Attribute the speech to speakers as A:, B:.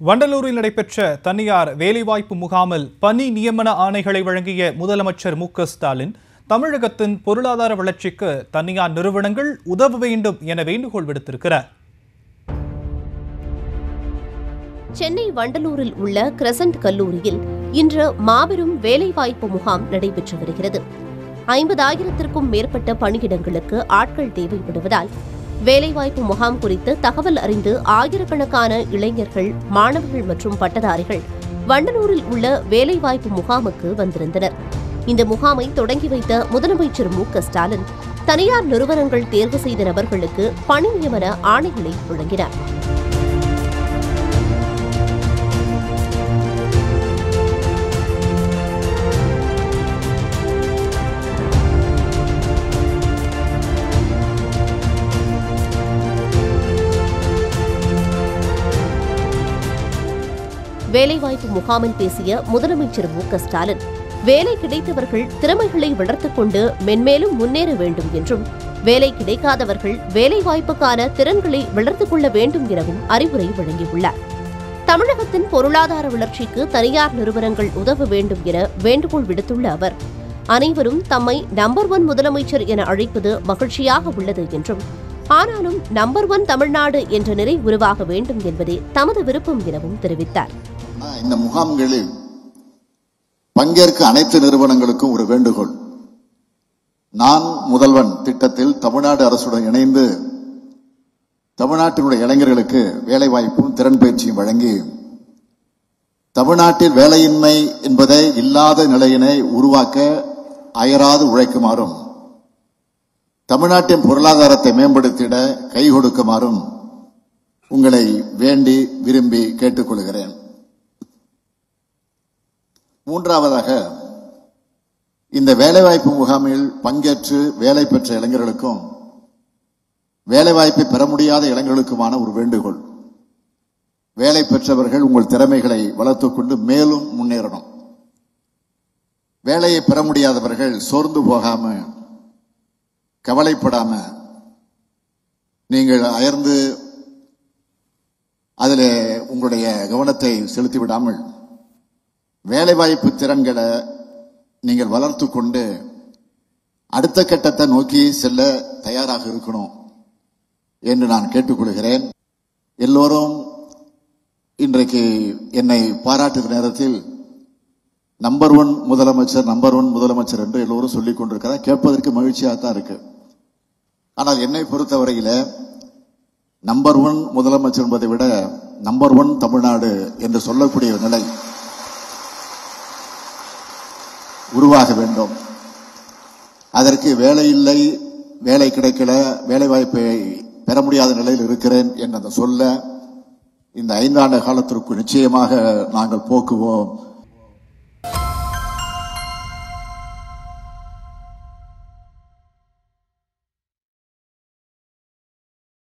A: வண்டலூரில் நடைபெற்ற தனியார் வேலைவாய்ப்பு முகாமில் பணி நியமன ஆணைகளை வழங்கிய முதலமைச்சர் ஸ்டாலின் தமிழகத்தின் பொருளாதார வளர்ச்சிக்கு தனியார் நிறுவனங்கள் உதவ வேண்டும் என வேண்டுகோள் விடுத்திருக்கிறார்.
B: சென்னை வண்டலூரில் உள்ள கிரசன்ட் கல்லூரியில் இன்று மாபெரும் வேலைவாய்ப்பு முகாம் நடைபெற்று வருகிறது. 50,000த்திற்கும் மேற்பட்ட பணியிடங்களுக்கு ஆட்கள் தேவைப்படுவதால் வேலைவாய்ப்பு முகாம் குறித்து தகவல் அறிந்து ஆயிரக்கணக்கான இளைஞர்கள், மாணவர்கள் மற்றும் பட்டதாரிகள் வண்டலூரில் உள்ள வேலைவாய்ப்பு முகாமுக்கு வந்திருந்தனர். இந்த முகாமை தொடங்கி வைத்த முதலமைச்சர் ஸ்டாலின் தனியார் நிறுவனங்கள் தேர்வு செய்த நபர்களுக்கு பணி நியமன ஆணைகளை வழங்கினார். வேலைவாய்ப்பு முகாமில் பேசிய முதலமைச்சர் ஸ்டாலின் வேலை கிடைத்தவர்கள் திறமைகளை வளர்த்துக் கொண்டு மென்மேலும் முன்னேற வேண்டும் என்றும், வேலை கிடைக்காதவர்கள் வேலைவாய்ப்புக்கான திறன்களை வளர்த்துக் கொள்ள வேண்டும் எனவும் அறிவுரை வழங்கியுள்ளார். தமிழகத்தின் பொருளாதார வளர்ச்சிக்கு தனியார் நிறுவனங்கள் உதவ வேண்டும் என வேண்டுகோள் விடுத்துள்ள அவர், அனைவரும் தம்மை நம்பர் 1 முதலமைச்சர் என அழைப்பது மகிழ்ச்சியாக உள்ளது என்றும், ஆனாலும் நம்பர் 1 தமிழ்நாடு என்ற நிலை உருவாக வேண்டும் என்பதே தமது விருப்பம் எனவும் தெரிவித்தார்.
C: இந்த முகாம்களில் பங்கேற்க அனைத்து நிறுவனங்களுக்கும் ஒரு வேண்டுகோள். நான் முதல்வன் திட்டத்தில் தமிழ்நாடு அரசுடன் இணைந்து தமிழ்நாட்டினுடைய இளைஞர்களுக்கு வேலைவாய்ப்பும் திறன் பயிற்சியும் வழங்கி தமிழ்நாட்டில் வேலையின்மை என்பதை இல்லாத நிலையினை உருவாக்க அயராது உழைக்குமாறும், தமிழ்நாட்டின் பொருளாதாரத்தை மேம்படுத்திட கை கொடுக்குமாறும் உங்களை வேண்டி விரும்பி கேட்டுக்கொள்கிறேன். மூன்றாவதாக, இந்த வேலைவாய்ப்பு முகாமில் பங்கேற்று வேலை பெற்ற இளைஞர்களுக்கும் வேலைவாய்ப்பை பெற முடியாத இளைஞர்களுக்குமான ஒரு வேண்டுகோள். வேலை பெற்றவர்கள் உங்கள் திறமைகளை வளர்த்துக் கொண்டு மேலும் முன்னேறணும். வேலையை பெற முடியாதவர்கள் சோர்ந்து போகாம, கவலைப்படாம, நீங்கள் அயர்ந்து அதில் உங்களுடைய கவனத்தை செலுத்திவிடாமல் வேலைவாய்ப்பு திறன்களை நீங்கள் வளர்த்து கொண்டு அடுத்த கட்டத்தை நோக்கி செல்ல தயாராக இருக்கணும் என்று நான் கேட்டுக்கொள்கிறேன். எல்லோரும் இன்றைக்கு என்னை பாராட்டுகிற நேரத்தில் நம்பர் 1 முதலமைச்சர், நம்பர் 1 முதலமைச்சர் என்று எல்லோரும் சொல்லிக் கொண்டிருக்கிறார். கேட்பதற்கு மகிழ்ச்சியாக தான் இருக்கு. ஆனால் என்னை பொறுத்தவரையில நம்பர் 1 முதலமைச்சர் என்பதை விட நம்பர் 1 தமிழ்நாடு என்று சொல்லக்கூடிய நிலை உருவாக வேண்டும். அதற்கு வேலை இல்லை, வேலை கிடைக்கல, வேலை வாய்ப்பை பெற முடியாத நிலையில் இருக்கிறேன் என்ற சொல்ல இந்த 5 ஆண்டு காலத்திற்கு நிச்சயமாக நாங்கள் போக்குவோம்.